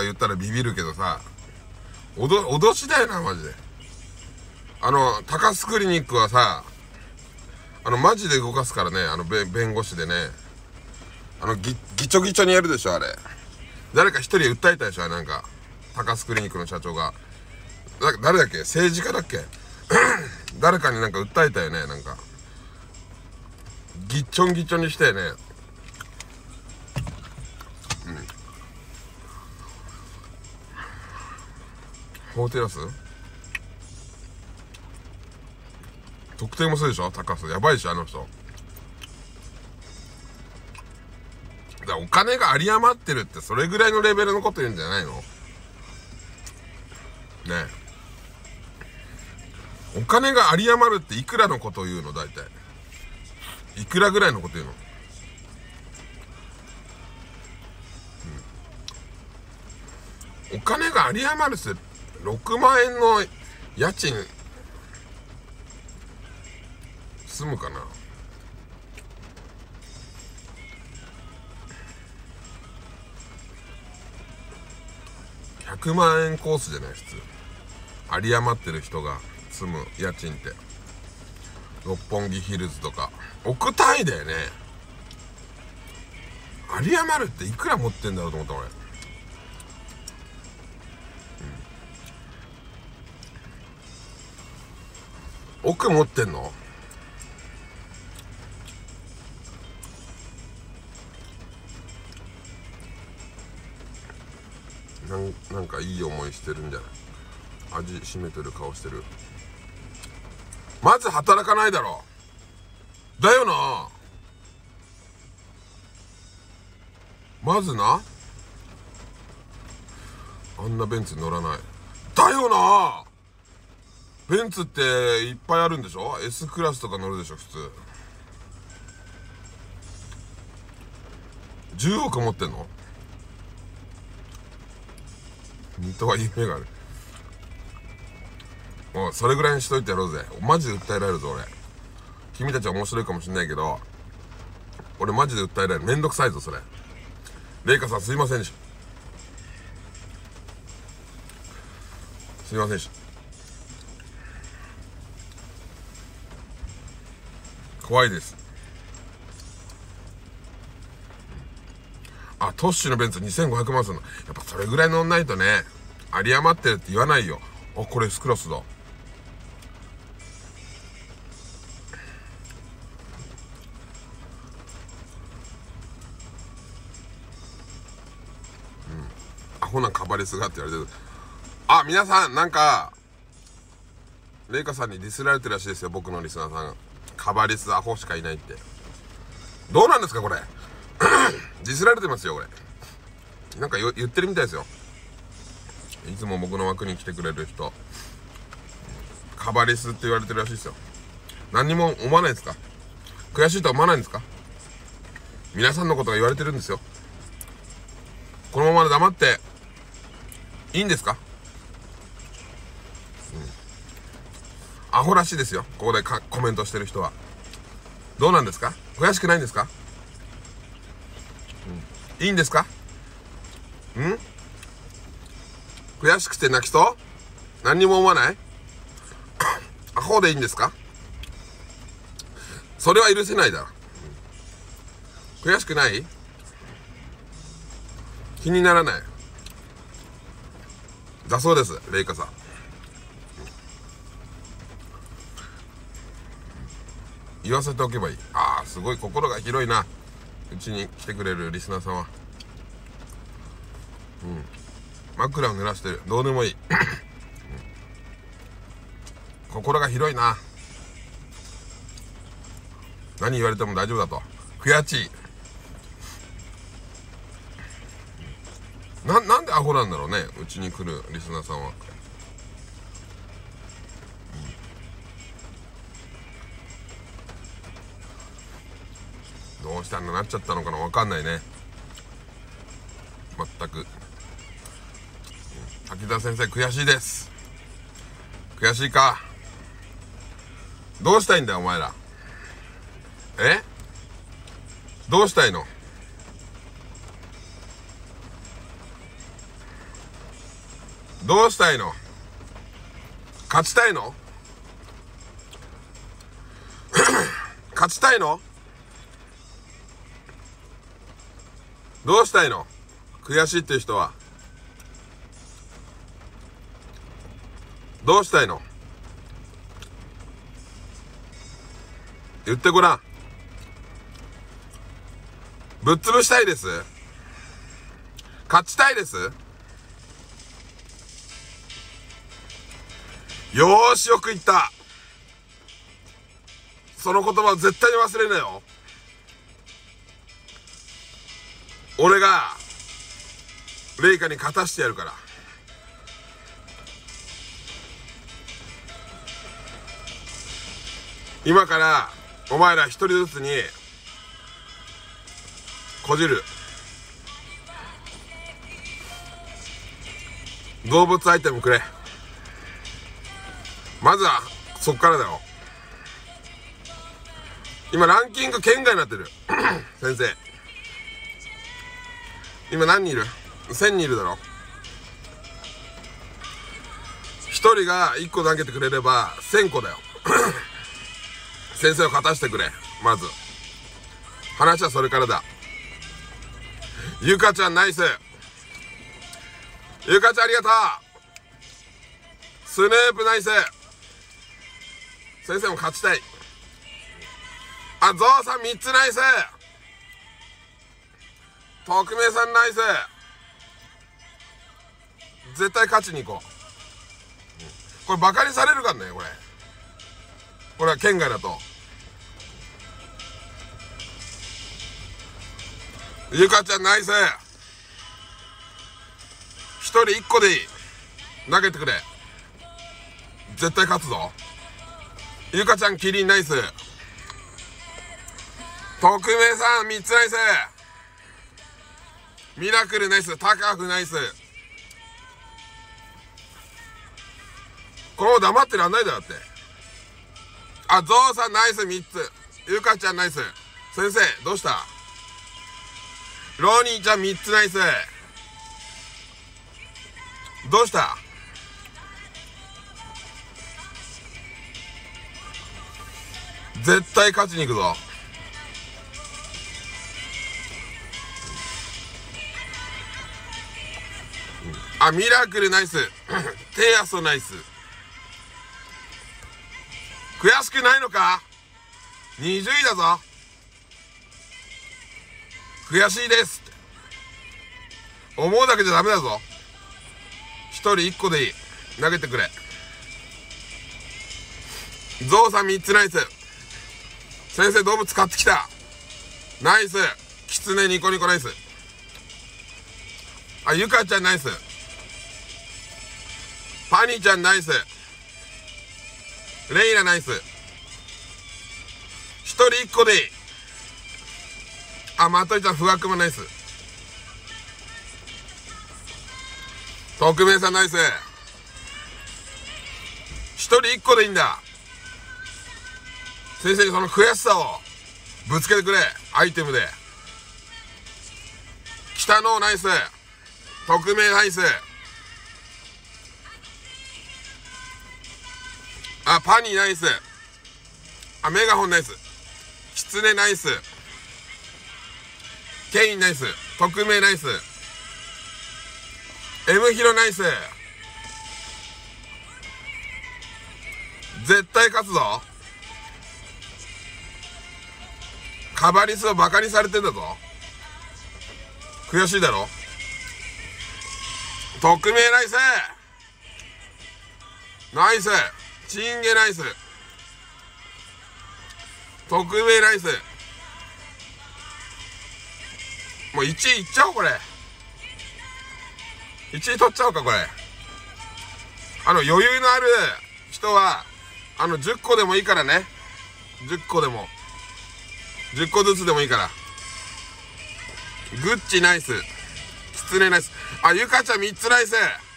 言ったらビビるけどさ、脅しだよな、マジで。高須クリニックはさ、マジで動かすからね、弁護士でね。ぎちょぎちょにやるでしょ、あれ。誰か一人訴えたでしょ、なんか。高須クリニックの社長が。誰だっけ、政治家だっけ誰かになんか訴えたよね、なんか。ぎっちょんぎちょにしてね。法テラス特定もするでしょ、高須。やばいでしょ、あの人。だからお金が有り余ってるってそれぐらいのレベルのこと言うんじゃないのね。え、お金が有り余るっていくらのことを言うの、大体。いくらぐらいのこと言うの？お金が有り余るって6万円の家賃済むかな。100万円コースじゃない、普通。有り余ってる人が住む家賃って六本木ヒルズとか億単位だよね。有り余るっていくら持ってんだろうと思った俺。億持ってんの？なんかいい思いしてるんじゃない？味しめてる顔してる。まず働かないだろ。だよな。まずな。あんなベンツ乗らない。だよな。ベンツっていっぱいあるんでしょ？ S クラスとか乗るでしょ、普通。10億持ってんの？水戸は夢がある。もうそれぐらいにしといてやろうぜ。マジで訴えられるぞ俺。君たちは面白いかもしんないけど、俺マジで訴えられる。めんどくさいぞそれ。レイカさんすいませんでした。すいませんでした。怖いです。あ、トッシュのベンツ2500万するの。やっぱそれぐらい乗んないとね、有り余ってるって言わないよ。あ、これ S クラスだ。アホなカバレスがって言われてる。あ、皆さん、なんか、レイカさんにディスられてるらしいですよ、僕のリスナーさんが。カバレスアホしかいないって。どうなんですか、これ。ディスられてますよ、これ。なんか言ってるみたいですよ。いつも僕の枠に来てくれる人。カバレスって言われてるらしいですよ。何にも思わないですか？悔しいとは思わないんですか？皆さんのことが言われてるんですよ。このままで黙っていいんですか？アホらしいですよ、ここでコメントしてる人は。どうなんですか？悔しくないんですか？いいんですか？悔しくて泣きそう？何にも思わない？アホでいいんですか？それは許せないだろ。悔しくない？気にならないだそうです、レイカさん。言わせておけばいい。ああ、すごい心が広いな、うちに来てくれるリスナーさんは。枕を濡らしてる。どうでもいい。心が広いな。何言われても大丈夫だと。悔しい。なんでアホなんだろうね、うちに来るリスナーさんは。どうしたんだなっちゃったのかな、わかんないね、全く。滝沢先生悔しいです。悔しいか。どうしたいんだよお前ら。どうしたいの？ どうしたいの？勝ちたいの？勝ちたいの？どうしたいの？悔しいっていう人はどうしたいの？言ってごらん。ぶっ潰したいです？勝ちたいです？よーし、よく言った。その言葉を絶対に忘れなよ。俺がレイカに勝たしてやるから。今からお前ら一人ずつにこじる動物アイテムくれ。まずはそっからだよ。今ランキング圏外になってる先生。今何人いる？1000人いるだろ。1人が1個投げてくれれば1000個だよ先生を勝たしてくれ。まず話はそれからだ。ゆかちゃんナイス。ゆかちゃんありがとう。スヌープナイス。先生も勝ちたい。あ、ゾウさん3つナイス。匿名さんナイス。絶対勝ちに行こう。これバカにされるからね。これは県外だと。ゆかちゃんナイス。一人1個でいい。投げてくれ。絶対勝つぞ。ゆかちゃんキリンナイス。匿名さん3つナイス。ミラクルナイス。タカフナイス。このまま黙ってらんないだよって。あ、ゾウさんナイス3つ。ゆかちゃんナイス。先生どうした？ロニーちゃん3つナイス。どうした？絶対勝ちに行くぞ。あ、ミラクルナイステイアソナイス。悔しくないのか？ 20 位だぞ。悔しいですって思うだけじゃダメだぞ。一人1個でいい。投げてくれ。ゾウさん3つナイス。先生動物買ってきた。ナイス。キツネニコニコナイス。あ、ゆかちゃんナイス。パニーちゃんナイス。レイラナイス。一人1個でいい。あ、まといちゃんふわくまナイス。匿名さんナイス。一人1個でいいんだ。先生にその悔しさをぶつけてくれ。アイテムで。北野ナイス。匿名ナイス。あ、パニーナイス。あ、メガホンナイス。キツネナイス。ケインナイス。匿名ナイス。M ヒロナイス。絶対勝つぞ。カバリスをバカにされてんだぞ。悔しいだろ。匿名ナイス。ナイス。チンゲナイス。匿名ナイス。もう1位いっちゃおう。これ1位取っちゃおうか。これ余裕のある人は10個でもいいからね。10個でも10個ずつでもいいから。グッチナイス。キツネナイス。あ、ゆかちゃん3つナイス。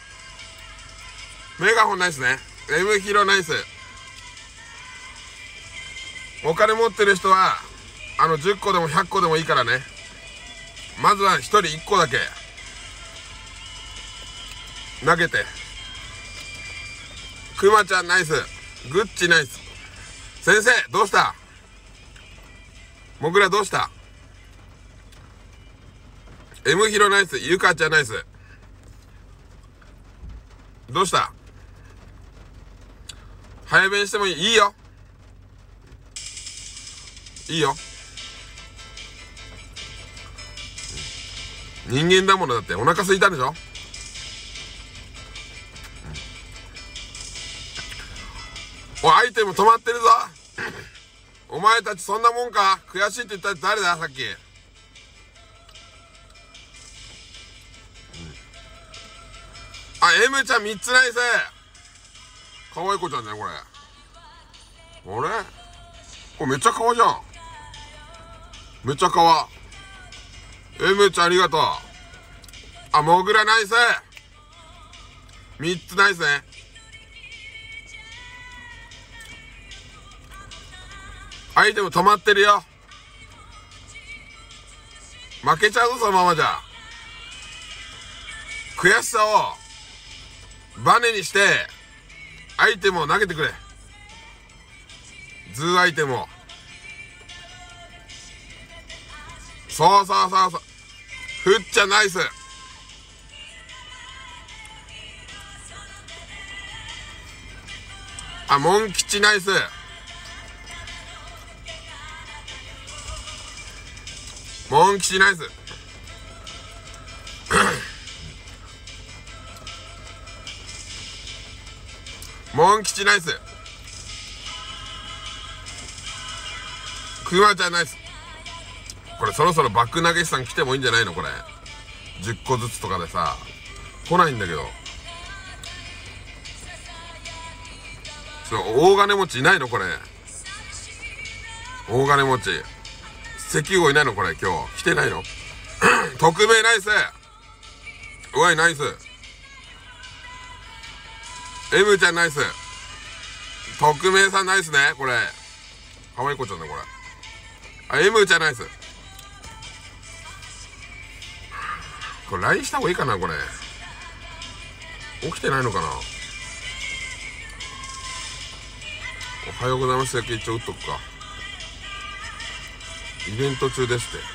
メガホンナイスね。M ヒロナイス。お金持ってる人は10個でも100個でもいいからね。まずは1人1個だけ投げてくまちゃんナイス。グッチナイス。先生どうした？もぐらどうした？ M ヒロナイス。ゆかちゃんナイス。どうした？早弁してもいいよ。いいよ。人間だもの。だってお腹空いたんでしょ。お、アイテム止まってるぞ。お前たちそんなもんか。悔しいって言ったら誰ださっき。あ、M ちゃん3つナイス。かわいい子ちゃんだよこれ。あれこれめっちゃかわじゃん。めっちゃかわ。M ちゃんありがとう。あ、もぐらナイス。3つナイスね。アイテム止まってるよ。負けちゃうぞそのままじゃ。悔しさをバネにしてアイテムを投げてくれ。ズーアイテムを。そうそうそうそう。ふっちゃんナイス。あ、モン吉ナイス。モン吉ナイス。モン吉ナイス。くまちゃんナイス。これそろそろバック投げ師さん来てもいいんじゃないのこれ。10個ずつとかでさ。来ないんだけど。大金持ちいないのこれ。大金持ち。石油王いないのこれ今日。来てないの匿名ナイス。うわいナイス。M ちゃんナイス。匿名さんナイスねこれ。かわいい子ちゃんだこれ。あ、M ちゃんナイス。これ LINE した方がいいかなこれ。起きてないのかな。おはようございますだけ一応打っとくか。イベント中ですって。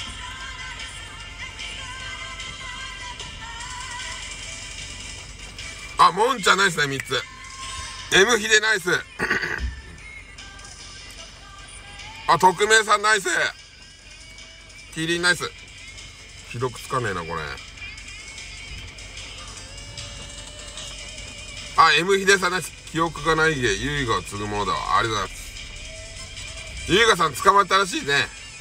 あ、もんちゃんナイスね3つ。M ヒデナイス。あ、匿名さんナイス。キリンナイス。ひどくつかねえなこれ。あ、M ヒデさんナイス。記憶がないでゆいが継ぐものだわ。ありがとうございます。ゆいがさん捕まったらしいね。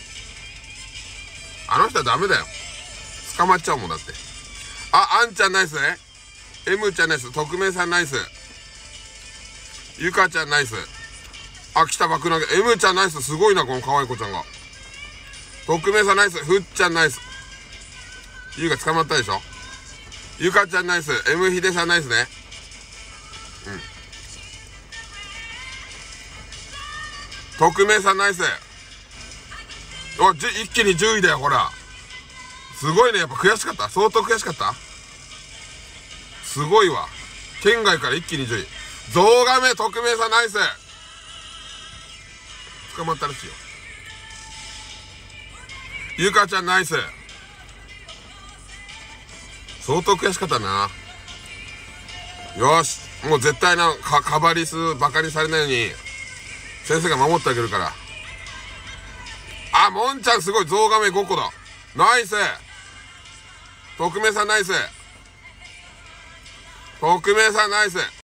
あの人はダメだよ。捕まっちゃうもんだって。あ、あんちゃんナイスね。M ちゃんナイス。匿名さんナイス。ゆかちゃんナイス。あ、来た爆投げ。M ちゃんナイス。すごいなこの可愛い子ちゃんが。匿名さんナイス。ふっちゃんナイス。ゆうが捕まったでしょ。ゆかちゃんナイス。M ひでさんナイスね。匿名さんナイス。お、一気に10位だよほら。すごいね。やっぱ悔しかった。相当悔しかった。すごいわ。県外から一気に10位。ゾウガメ匿名さんナイス。捕まったらしいよ。ゆかちゃんナイス。相当悔しかったな。よし、もう絶対なカバリスバカにされないように先生が守ってあげるから。あ、もんちゃんすごい。ゾウガメ5個だ。ナイス。匿名さんナイス。匿名さんナイス。